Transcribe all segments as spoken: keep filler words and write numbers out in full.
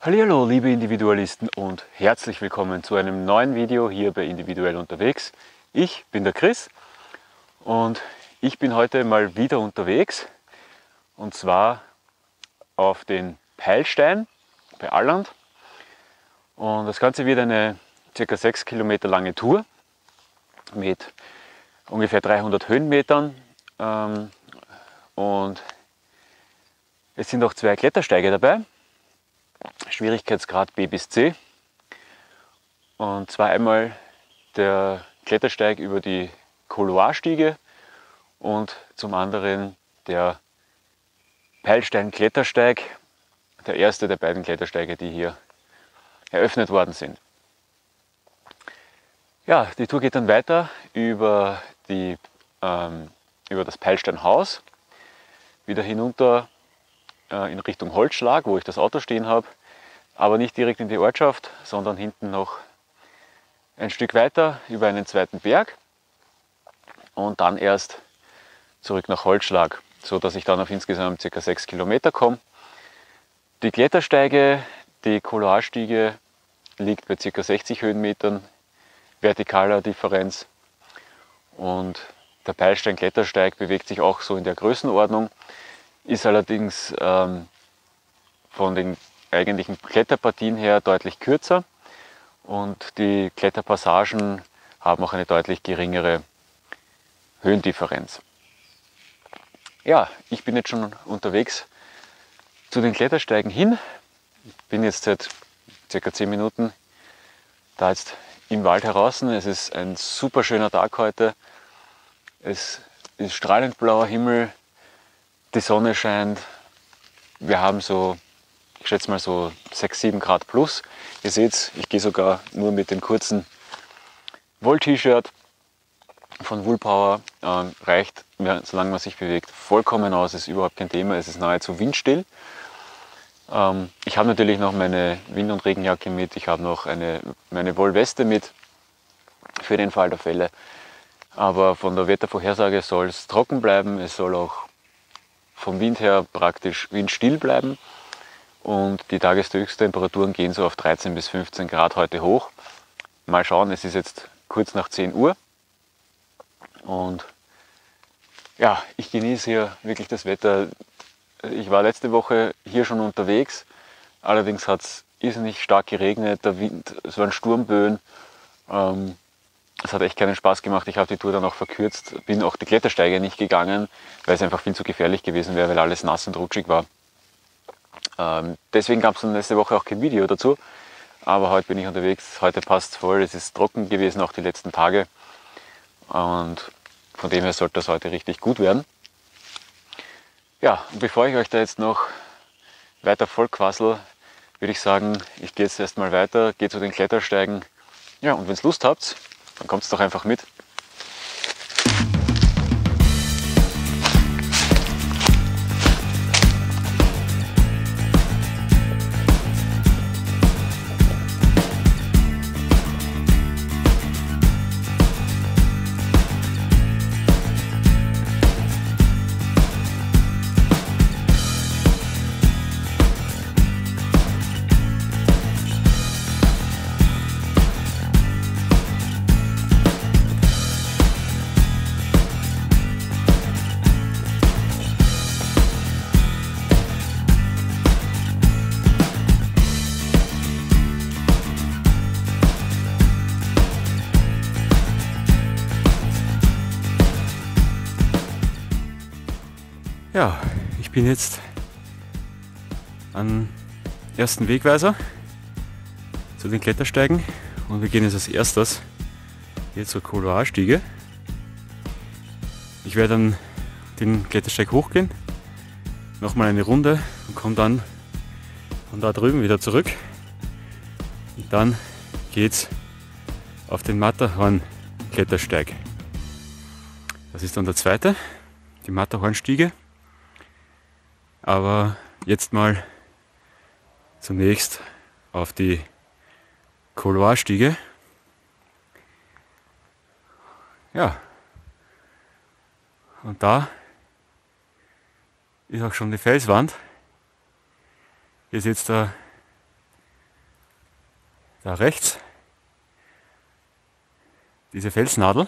Hallihallo liebe Individualisten und herzlich willkommen zu einem neuen Video hier bei Individuell unterwegs. Ich bin der Chris und ich bin heute mal wieder unterwegs und zwar auf den Peilstein bei Alland. Und das Ganze wird eine ca. sechs Kilometer lange Tour mit ungefähr dreihundert Höhenmetern ähm, und es sind auch zwei Klettersteige dabei. Schwierigkeitsgrad B bis C, und zwar einmal der Klettersteig über die Couloirstiege und zum anderen der Peilstein-Klettersteig, der erste der beiden Klettersteige, die hier eröffnet worden sind. Ja, die Tour geht dann weiter über, die, ähm, über das Peilsteinhaus, wieder hinunter in Richtung Holzschlag, wo ich das Auto stehen habe, aber nicht direkt in die Ortschaft, sondern hinten noch ein Stück weiter über einen zweiten Berg und dann erst zurück nach Holzschlag, so dass ich dann auf insgesamt ca. sechs Kilometer komme. Die Klettersteige, die Couloirstiege liegt bei ca. sechzig Höhenmetern vertikaler Differenz und der Peilstein-Klettersteig bewegt sich auch so in der Größenordnung. Ist allerdings ähm, von den eigentlichen Kletterpartien her deutlich kürzer und die Kletterpassagen haben auch eine deutlich geringere Höhendifferenz. Ja, ich bin jetzt schon unterwegs zu den Klettersteigen hin. Ich bin jetzt seit ca. zehn Minuten da jetzt im Wald heraus. Es ist ein super schöner Tag heute. Es ist strahlend blauer Himmel. Die Sonne scheint, wir haben so, ich schätze mal so sechs, sieben Grad plus. Ihr seht, ich gehe sogar nur mit dem kurzen Woll-T-Shirt von Woolpower. Ähm, reicht, solange man sich bewegt, vollkommen aus, ist überhaupt kein Thema, es ist nahezu windstill. Ähm, ich habe natürlich noch meine Wind- und Regenjacke mit, ich habe noch eine, meine Wollweste mit, für den Fall der Fälle. Aber von der Wettervorhersage soll es trocken bleiben, es soll auch vom Wind her praktisch windstill bleiben und die Tageshöchsttemperaturen gehen so auf dreizehn bis fünfzehn Grad heute hoch. Mal schauen, es ist jetzt kurz nach zehn Uhr und ja, ich genieße hier wirklich das Wetter. Ich war letzte Woche hier schon unterwegs, allerdings hat es irrsinnig stark geregnet, der Wind, es waren Sturmböen. Ähm, Es hat echt keinen Spaß gemacht. Ich habe die Tour dann auch verkürzt, bin auch die Klettersteige nicht gegangen, weil es einfach viel zu gefährlich gewesen wäre, weil alles nass und rutschig war. Ähm, deswegen gab es dann letzte Woche auch kein Video dazu. Aber heute bin ich unterwegs, heute passt es voll. Es ist trocken gewesen, auch die letzten Tage. Und von dem her sollte das heute richtig gut werden. Ja, und bevor ich euch da jetzt noch weiter vollquassel, würde ich sagen, ich gehe jetzt erstmal weiter, gehe zu den Klettersteigen. Ja, und wenn ihr Lust habt, dann kommt es doch einfach mit. Ja, ich bin jetzt am ersten Wegweiser zu den Klettersteigen und wir gehen jetzt als erstes hier zur Couloirstiege. Ich werde dann den Klettersteig hochgehen, nochmal eine Runde und komme dann von da drüben wieder zurück. Und dann geht's auf den Matterhorn-Klettersteig. Das ist dann der zweite, die Matterhornstiege. Aber jetzt mal zunächst auf die Couloirstiege. Ja, und da ist auch schon die Felswand. Hier seht ihr Da rechts diese Felsnadel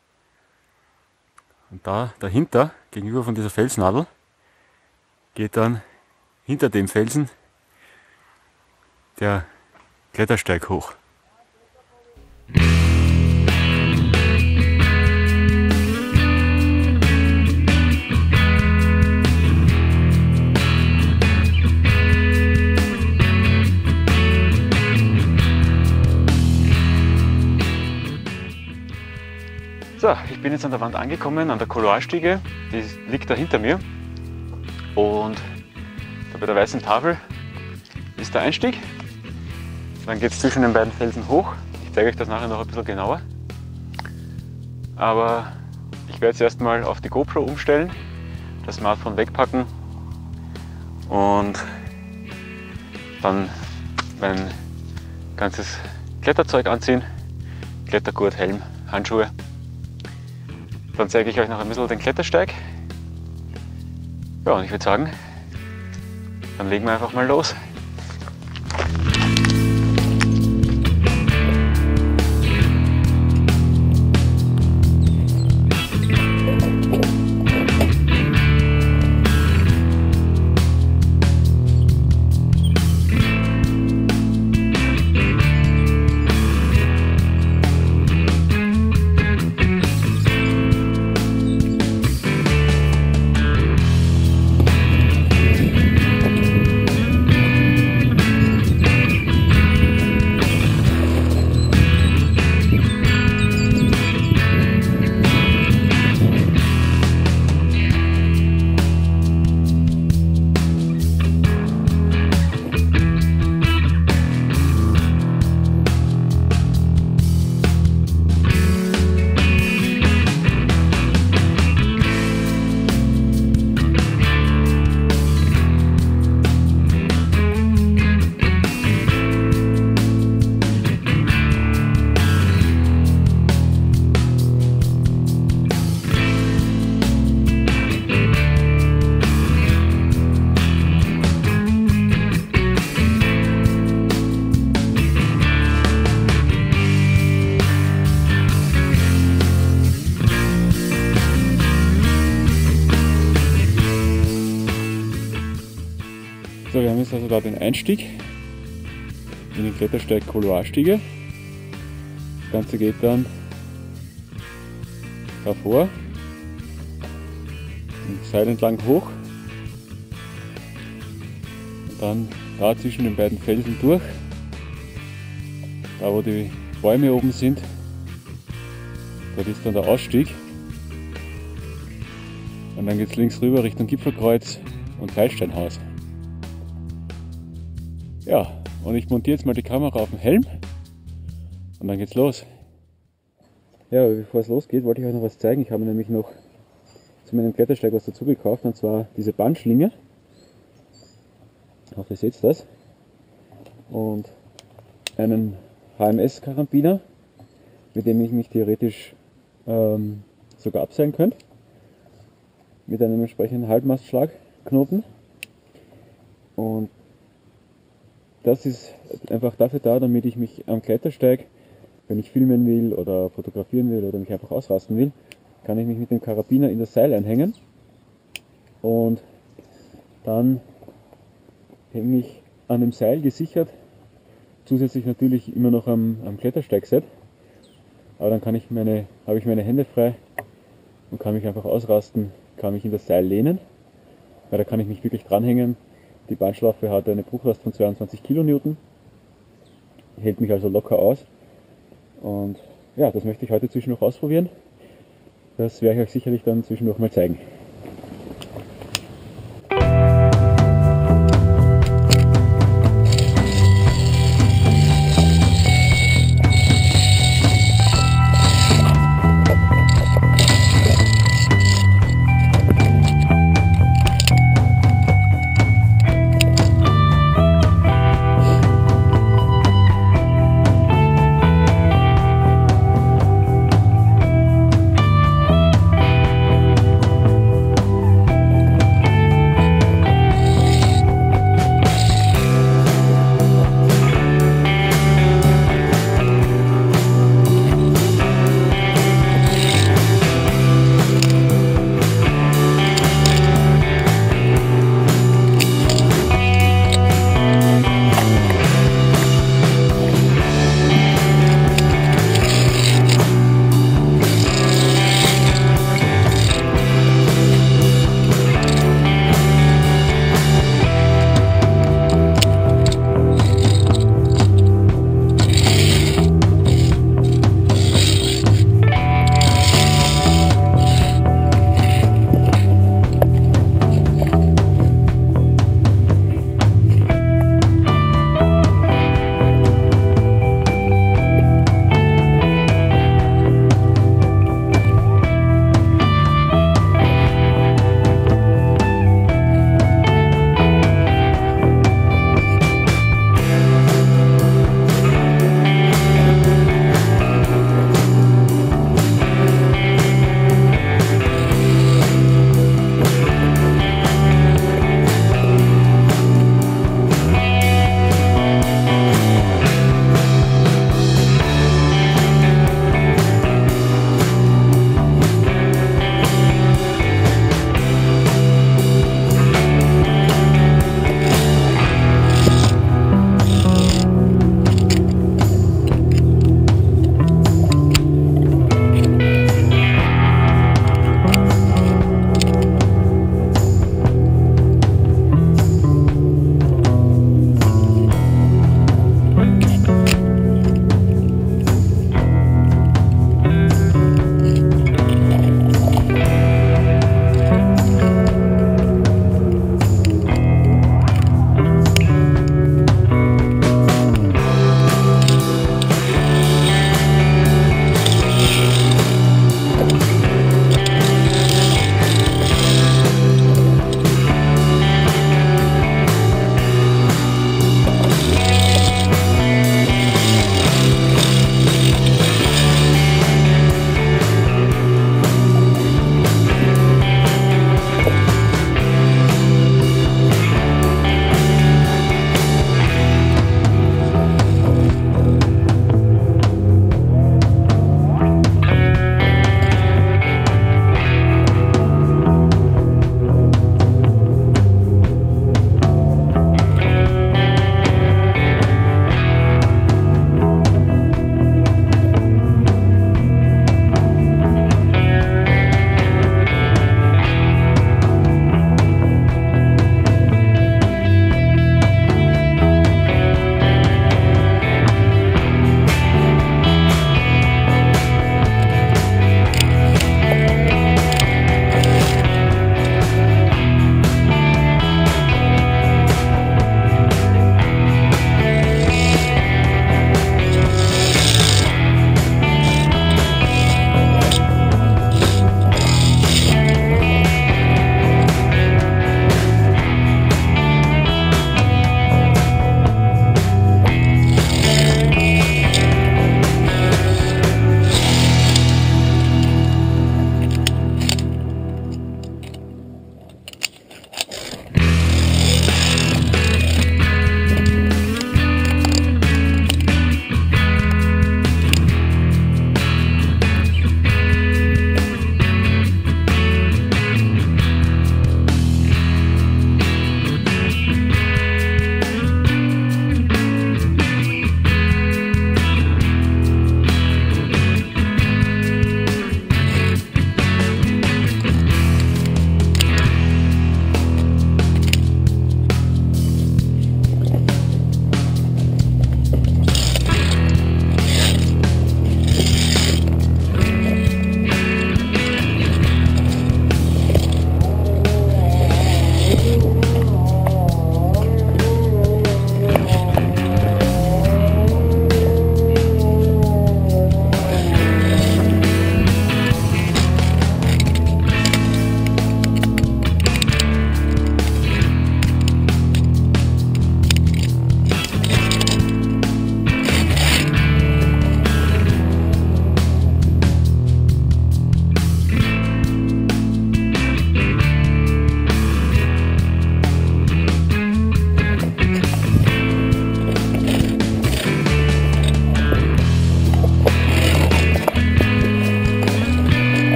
und da dahinter, gegenüber von dieser Felsnadel, geht dann hinter dem Felsen der Klettersteig hoch. So, ich bin jetzt an der Wand angekommen, an der Couloirstiege, die liegt da hinter mir, und da bei der weißen Tafel ist der Einstieg. Dann geht es zwischen den beiden Felsen hoch. Ich zeige euch das nachher noch ein bisschen genauer. Aber ich werde jetzt erstmal auf die GoPro umstellen, das Smartphone wegpacken und dann mein ganzes Kletterzeug anziehen, Klettergurt, Helm, Handschuhe. Dann zeige ich euch noch ein bisschen den Klettersteig. Ja, und ich würde sagen, dann legen wir einfach mal los. So, wir haben jetzt also da den Einstieg in den Klettersteig Couloirstiege. Das Ganze geht dann davor, den Seil entlang hoch und dann da zwischen den beiden Felsen durch, da wo die Bäume oben sind, dort ist dann der Ausstieg, und dann geht es links rüber Richtung Gipfelkreuz und Feilsteinhaus. Ja, und ich montiere jetzt mal die Kamera auf den Helm und dann geht's los. Ja, aber bevor es losgeht, wollte ich euch noch was zeigen. Ich habe nämlich noch zu meinem Klettersteig was dazu gekauft, und zwar diese Bandschlinge. Ich hoffe, ihr seht das. Und einen H M S-Karabiner, mit dem ich mich theoretisch ähm, sogar abseilen könnte. Mit einem entsprechenden Halbmastschlagknoten. Und das ist einfach dafür da, damit ich mich am Klettersteig, wenn ich filmen will oder fotografieren will oder mich einfach ausrasten will, kann ich mich mit dem Karabiner in das Seil einhängen und dann hänge ich an dem Seil gesichert, zusätzlich natürlich immer noch am, am Klettersteigset, aber dann kann ich meine, habe ich meine Hände frei und kann mich einfach ausrasten, kann mich in das Seil lehnen, weil da kann ich mich wirklich dranhängen. Die Bandschlaufe hat eine Bruchlast von zweiundzwanzig Kilonewton, hält mich also locker aus, und ja, das möchte ich heute zwischendurch ausprobieren. Das werde ich euch sicherlich dann zwischendurch mal zeigen.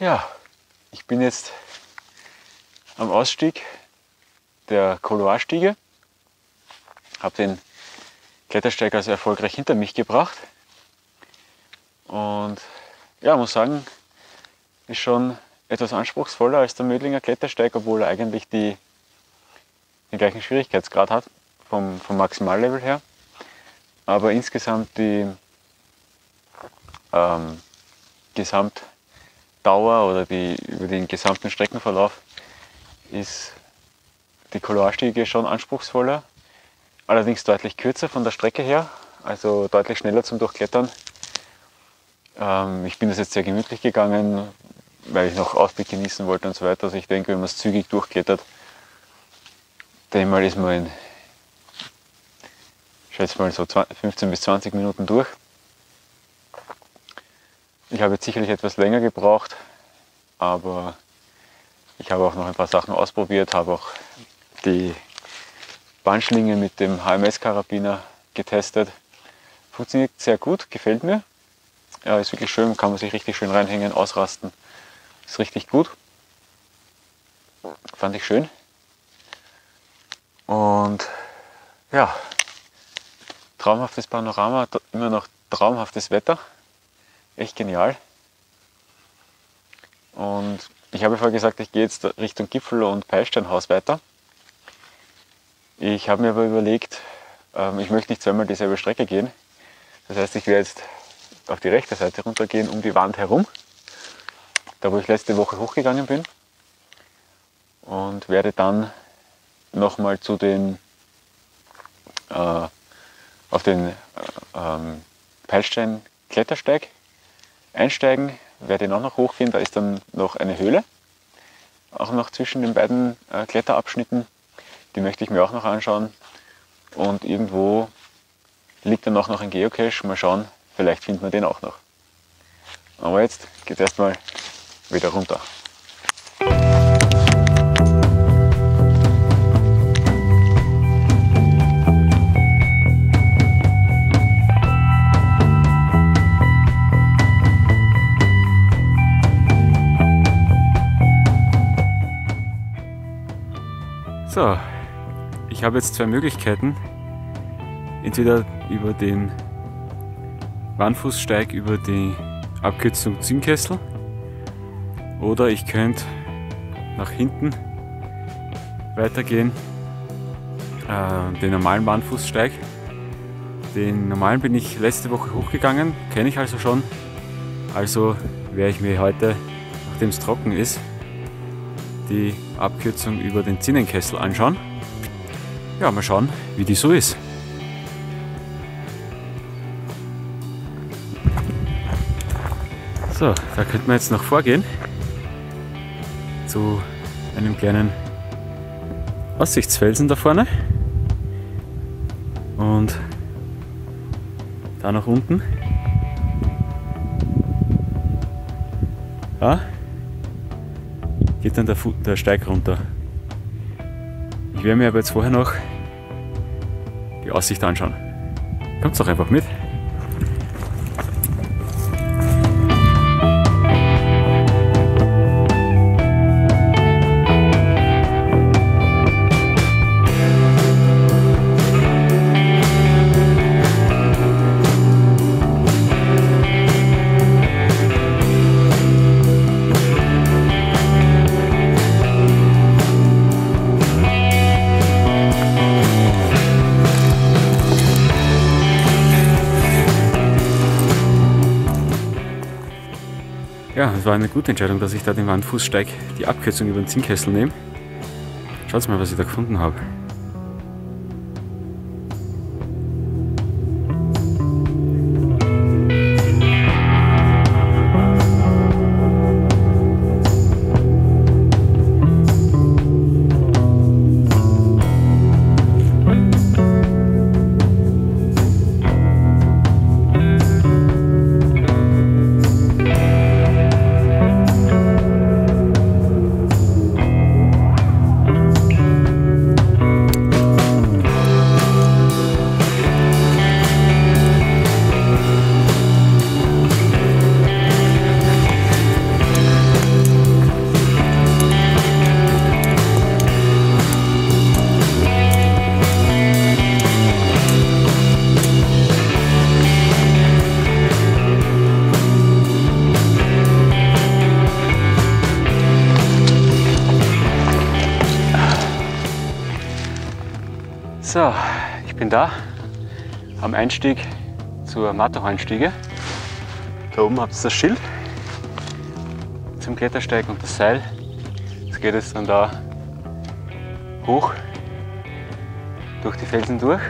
Ja, ich bin jetzt am Ausstieg der Couloirstiege, habe den Klettersteig also erfolgreich hinter mich gebracht und ja, muss sagen, ist schon etwas anspruchsvoller als der Mödlinger Klettersteig, obwohl er eigentlich die, den gleichen Schwierigkeitsgrad hat vom, vom Maximallevel her, aber insgesamt die ähm, Gesamtdauer oder die, über den gesamten Streckenverlauf ist die Couloirstiege schon anspruchsvoller, allerdings deutlich kürzer von der Strecke her, also deutlich schneller zum Durchklettern. Ähm, ich bin das jetzt sehr gemütlich gegangen, weil ich noch Ausblick genießen wollte und so weiter. Also ich denke, wenn man es zügig durchklettert, denke mal ist man in, ich schätze mal so fünfzehn bis zwanzig Minuten durch. Ich habe jetzt sicherlich etwas länger gebraucht, aber ich habe auch noch ein paar Sachen ausprobiert, habe auch die Bandschlinge mit dem H M S-Karabiner getestet. Funktioniert sehr gut, gefällt mir. Ja, ist wirklich schön, kann man sich richtig schön reinhängen, ausrasten. Ist richtig gut. Fand ich schön. Und ja, traumhaftes Panorama, immer noch traumhaftes Wetter. Echt genial. Und ich habe vorher gesagt, ich gehe jetzt Richtung Gipfel und Peilsteinhaus weiter. Ich habe mir aber überlegt, ich möchte nicht zweimal dieselbe Strecke gehen. Das heißt, ich werde jetzt auf die rechte Seite runtergehen, um die Wand herum, da wo ich letzte Woche hochgegangen bin. Und werde dann nochmal zu den, äh, auf den äh, ähm, Peilstein-Klettersteig einsteigen, werde dann auch noch hochgehen. Da ist dann noch eine Höhle, auch noch zwischen den beiden äh, Kletterabschnitten. Die möchte ich mir auch noch anschauen. Und irgendwo liegt dann auch noch ein Geocache. Mal schauen, vielleicht finden wir den auch noch. Aber jetzt geht es erstmal wieder runter. So, ich habe jetzt zwei Möglichkeiten. Entweder über den Wandfußsteig über die Abkürzung Zinnkessel oder ich könnte nach hinten weitergehen, äh, den normalen Wandfußsteig. Den normalen bin ich letzte Woche hochgegangen, kenne ich also schon. Also werde ich mir heute, nachdem es trocken ist, die Abkürzung über den Zinnenkessel anschauen. Ja, mal schauen, wie die so ist. So, da könnte man jetzt noch vorgehen zu einem kleinen Aussichtsfelsen da vorne und da nach unten. Da geht dann der, Fu der Steig runter. Ich werde mir aber jetzt vorher noch die Aussicht anschauen. Kommt doch einfach mit. Ja, es war eine gute Entscheidung, dass ich da den Wandfußsteig, die Abkürzung über den Zinnkessel nehme. Schaut mal, was ich da gefunden habe. So, ich bin da am Einstieg zur Matterhornstiege. Da oben habt ihr das Schild zum Klettersteig und das Seil. Jetzt geht es dann da hoch durch die Felsen durch.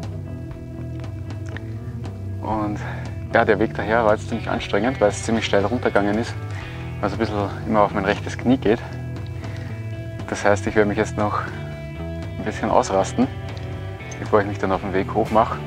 Und ja, der Weg daher war jetzt ziemlich anstrengend, weil es ziemlich steil runtergegangen ist, weil es ein bisschen immer auf mein rechtes Knie geht. Das heißt, ich werde mich jetzt noch ein bisschen ausrasten, bevor ich mich dann auf den Weg hoch mache.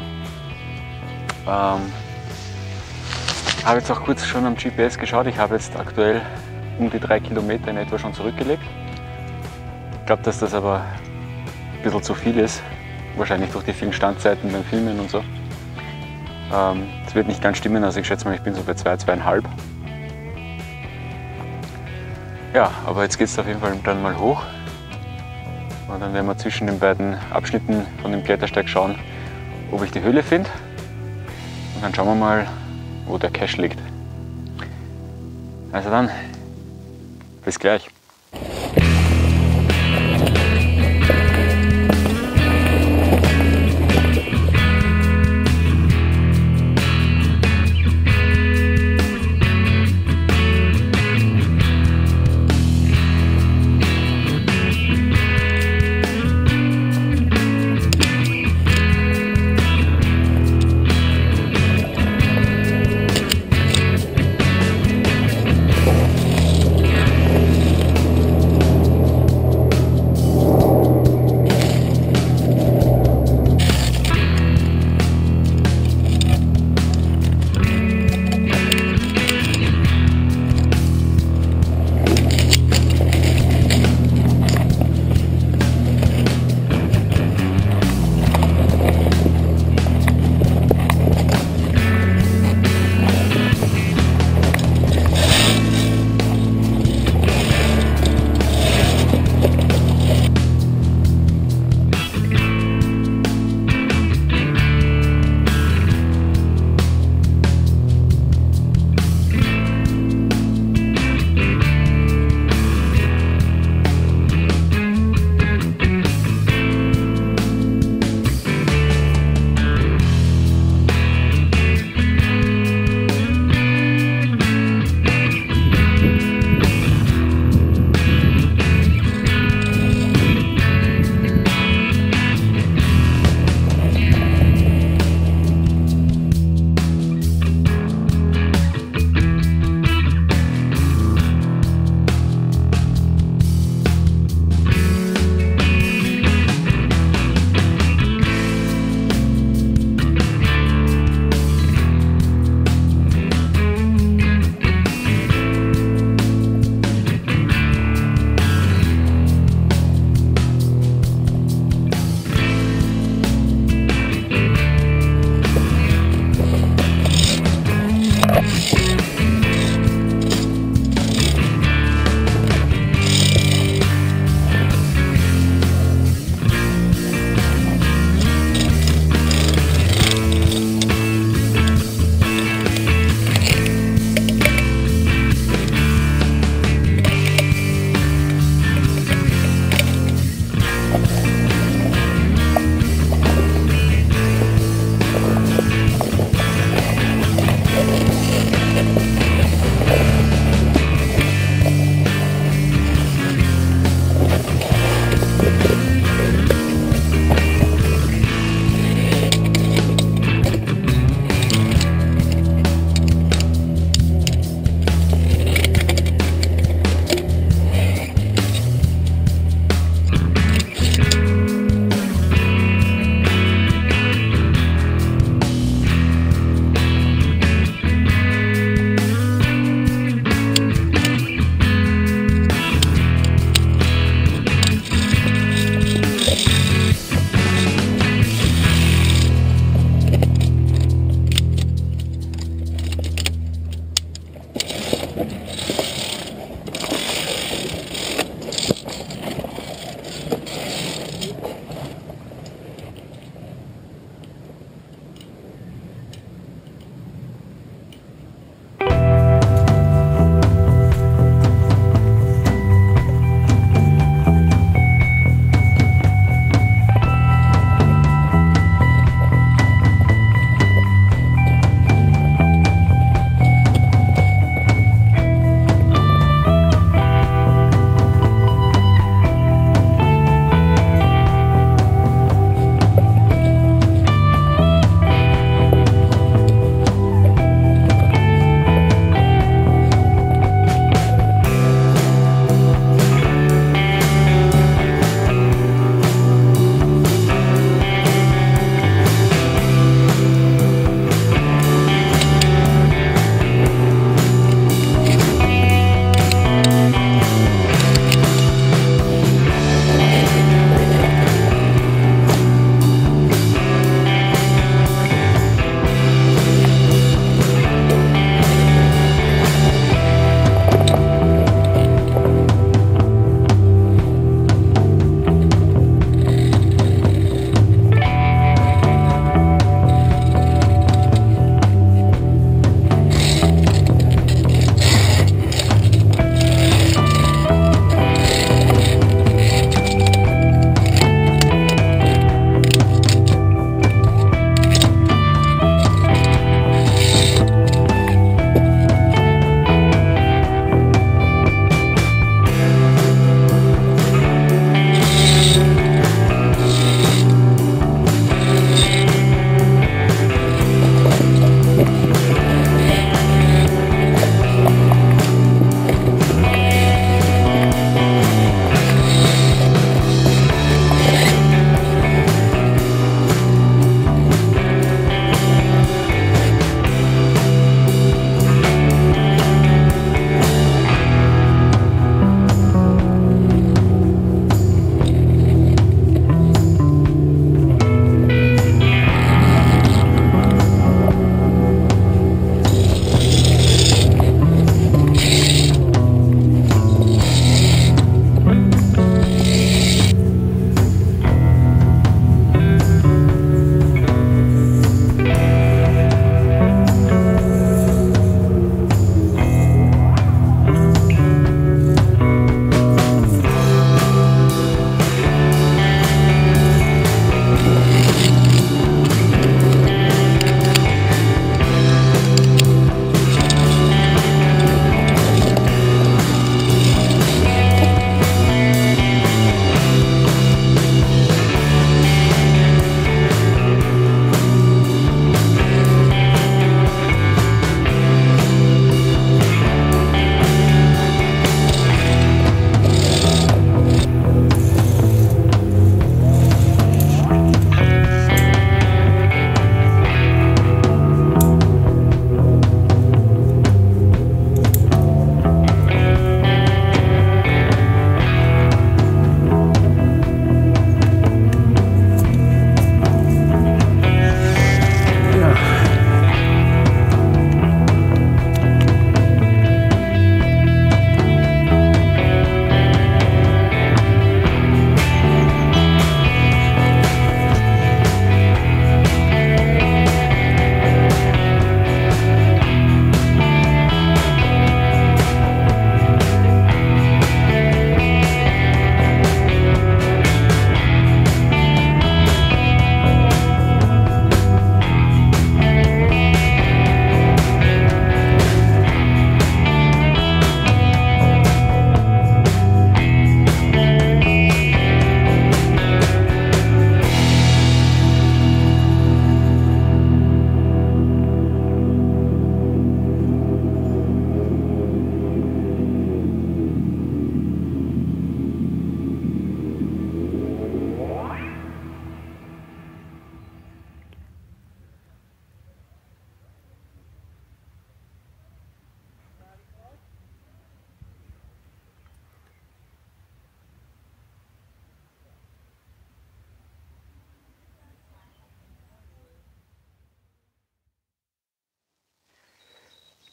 Ähm, habe jetzt auch kurz schon am G P S geschaut. Ich habe jetzt aktuell um die drei Kilometer in etwa schon zurückgelegt. Ich glaube, dass das aber ein bisschen zu viel ist, wahrscheinlich durch die vielen Standzeiten beim Filmen und so. Es ähm, wird nicht ganz stimmen, also ich schätze mal, ich bin so bei zwei, zweieinhalb. Ja, aber jetzt geht es auf jeden Fall dann mal hoch. Und dann werden wir zwischen den beiden Abschnitten von dem Klettersteig schauen, ob ich die Höhle finde. Und dann schauen wir mal, wo der Cache liegt. Also dann, bis gleich.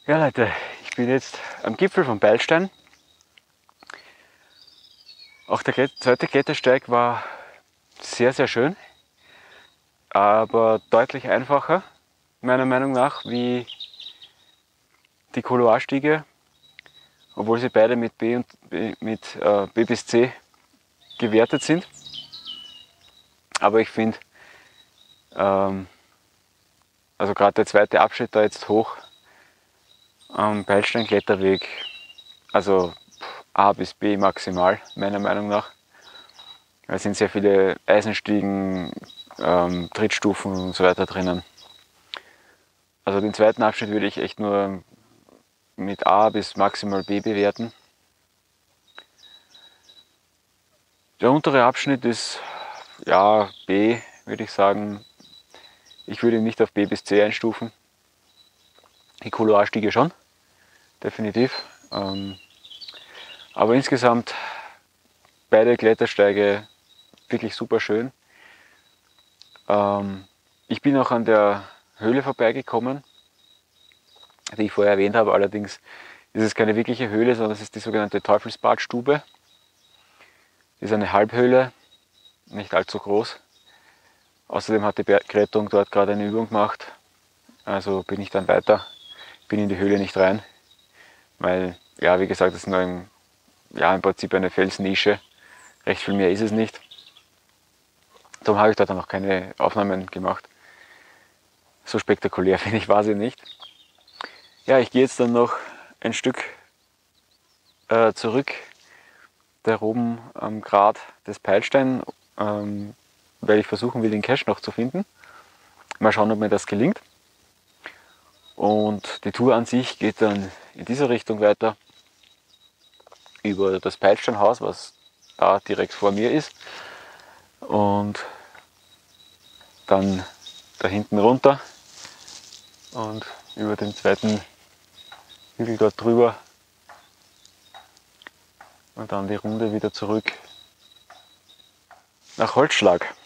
Ja Leute, ich bin jetzt am Gipfel vom Beilstein. Auch der zweite Klettersteig war sehr, sehr schön, aber deutlich einfacher, meiner Meinung nach, wie die Couloirstiege, obwohl sie beide mit B, und B, mit, äh, B bis C gewertet sind. Aber ich finde, ähm, also gerade der zweite Abschnitt da jetzt hoch am Beilstein-Kletterweg, also A bis B maximal, meiner Meinung nach. Da sind sehr viele Eisenstiegen, ähm, Trittstufen und so weiter drinnen. Also den zweiten Abschnitt würde ich echt nur mit A bis maximal B bewerten. Der untere Abschnitt ist ja B, würde ich sagen. Ich würde ihn nicht auf B bis C einstufen. Die Couloirstiege schon, definitiv. Ähm, aber insgesamt beide Klettersteige wirklich super schön. Ähm, ich bin auch an der Höhle vorbeigekommen, die ich vorher erwähnt habe. Allerdings ist es keine wirkliche Höhle, sondern es ist die sogenannte Teufelsbadstube. Das ist eine Halbhöhle, nicht allzu groß. Außerdem hat die Bergrettung dort gerade eine Übung gemacht. Also bin ich dann weiter, bin in die Höhle nicht rein, weil, ja, wie gesagt, das ist nur im, ja, im Prinzip eine Felsnische. Recht viel mehr ist es nicht. Darum habe ich da dann noch keine Aufnahmen gemacht. So spektakulär finde ich, war sie nicht. Ja, ich gehe jetzt dann noch ein Stück äh, zurück, da oben am Grat des Peilstein, ähm, weil ich versuchen will, den Cache noch zu finden. Mal schauen, ob mir das gelingt. Und die Tour an sich geht dann in dieser Richtung weiter, über das Peilsteinhaus, was da direkt vor mir ist. Und dann da hinten runter und über den zweiten Hügel dort drüber und dann die Runde wieder zurück nach Holzschlag.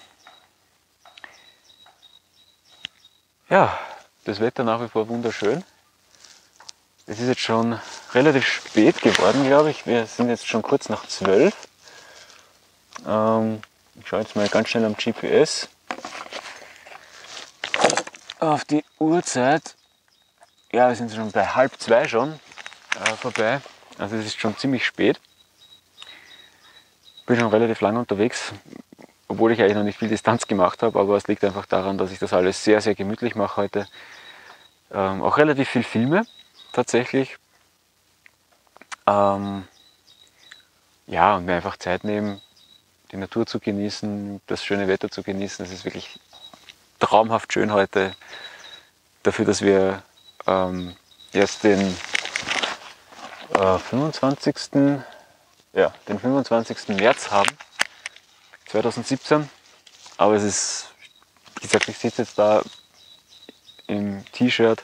Ja, das Wetter nach wie vor wunderschön. Es ist jetzt schon relativ spät geworden, glaube ich. Wir sind jetzt schon kurz nach zwölf. Ähm, ich schaue jetzt mal ganz schnell am G P S auf die Uhrzeit. Ja, wir sind schon bei halb zwei schon äh, vorbei. Also es ist schon ziemlich spät. Bin schon relativ lange unterwegs, obwohl ich eigentlich noch nicht viel Distanz gemacht habe, aber es liegt einfach daran, dass ich das alles sehr, sehr gemütlich mache heute. Ähm, auch relativ viel filme, tatsächlich. Ähm, ja, und mir einfach Zeit nehmen, die Natur zu genießen, das schöne Wetter zu genießen. Es ist wirklich traumhaft schön heute, dafür, dass wir ähm, erst den äh, fünfundzwanzigsten Ja, den fünfundzwanzigsten März haben, zweitausendsiebzehn. Aber es ist, wie gesagt, ich sitze jetzt da im T-Shirt,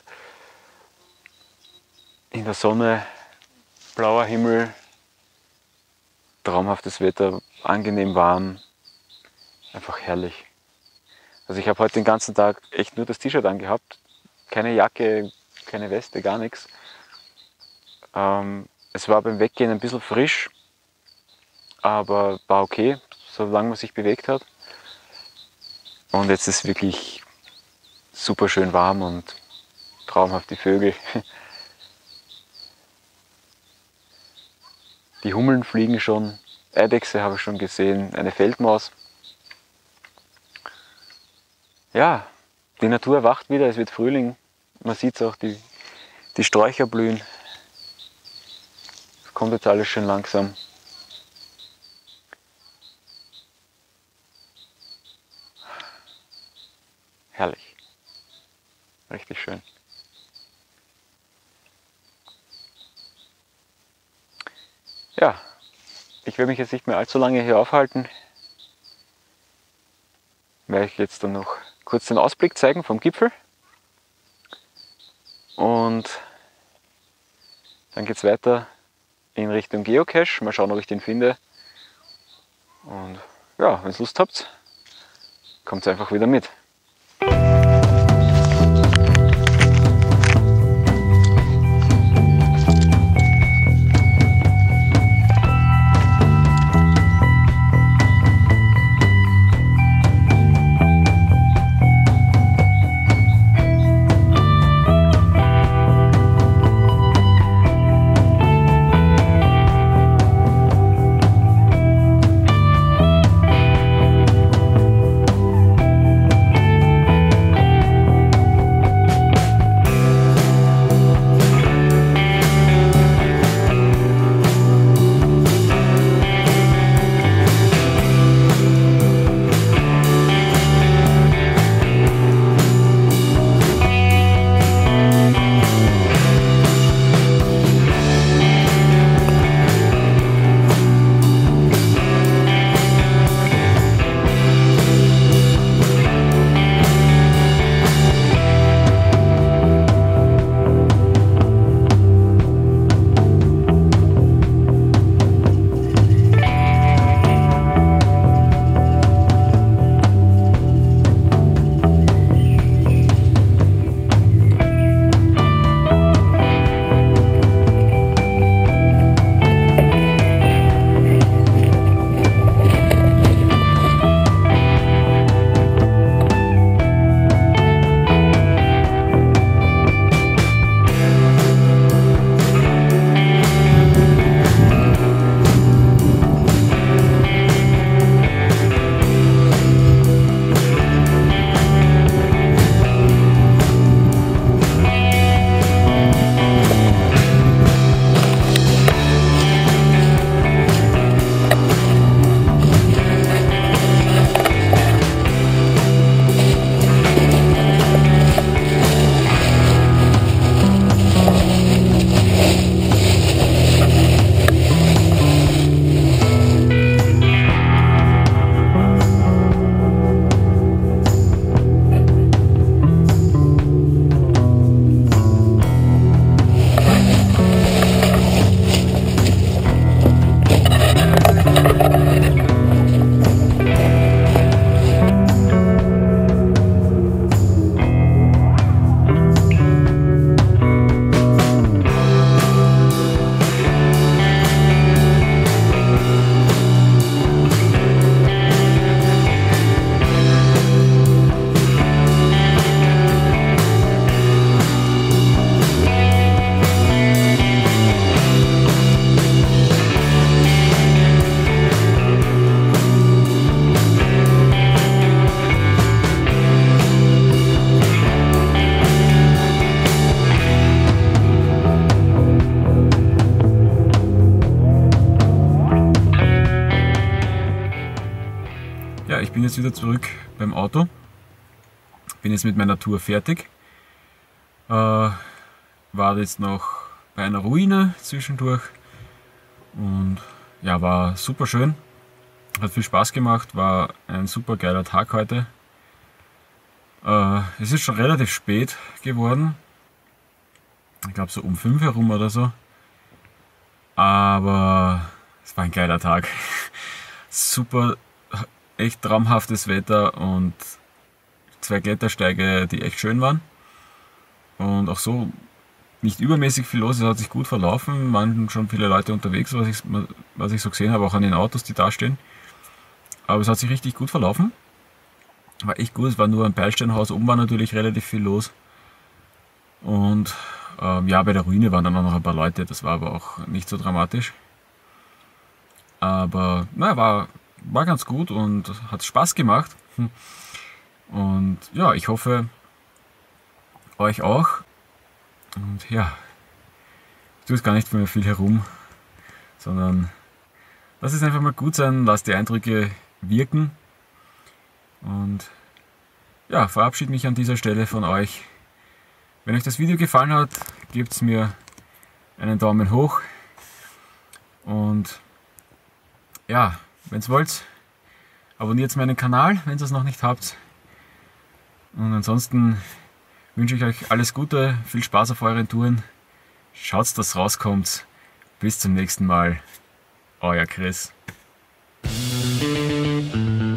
in der Sonne, blauer Himmel, traumhaftes Wetter, angenehm warm, einfach herrlich. Also ich habe heute den ganzen Tag echt nur das T-Shirt angehabt, keine Jacke, keine Weste, gar nichts. Ähm, es war beim Weggehen ein bisschen frisch, aber war okay, solange man sich bewegt hat. Und jetzt ist es wirklich super schön warm und traumhaft die Vögel. Die Hummeln fliegen schon, Eidechse habe ich schon gesehen, eine Feldmaus. Ja, die Natur erwacht wieder, es wird Frühling. Man sieht es auch, die, die Sträucher blühen. Es kommt jetzt alles schön langsam. Herrlich. Richtig schön. Ja, ich werde mich jetzt nicht mehr allzu lange hier aufhalten. Werde ich jetzt dann noch kurz den Ausblick zeigen vom Gipfel. Und dann geht es weiter in Richtung Geocache. Mal schauen, ob ich den finde. Und ja, wenn ihr Lust habt, kommt einfach wieder mit. jetzt wieder zurück beim Auto. Bin jetzt mit meiner Tour fertig. Äh, war jetzt noch bei einer Ruine zwischendurch und ja, war super schön. Hat viel Spaß gemacht, war ein super geiler Tag heute. Äh, es ist schon relativ spät geworden. Ich glaube so um fünf herum oder so. Aber es war ein geiler Tag. Super, echt traumhaftes Wetter und zwei Klettersteige, die echt schön waren. Und auch so nicht übermäßig viel los, es hat sich gut verlaufen. Waren schon viele Leute unterwegs, was ich, was ich so gesehen habe, auch an den Autos, die da stehen. Aber es hat sich richtig gut verlaufen. War echt gut, es war nur ein Peilsteinhaus, oben war natürlich relativ viel los. Und ähm, ja, bei der Ruine waren dann auch noch ein paar Leute, das war aber auch nicht so dramatisch. Aber naja, war, war ganz gut und hat Spaß gemacht. Und ja, ich hoffe, euch auch. Und ja, ich tue es gar nicht mehr viel herum, sondern lass es einfach mal gut sein, lass die Eindrücke wirken. Und ja, verabschiede mich an dieser Stelle von euch. Wenn euch das Video gefallen hat, gebt mir einen Daumen hoch. Und ja, wenn ihr wollt, abonniert meinen Kanal, wenn ihr es noch nicht habt. Und ansonsten wünsche ich euch alles Gute, viel Spaß auf euren Touren. Schaut, dass rauskommt. Bis zum nächsten Mal. Euer Chris.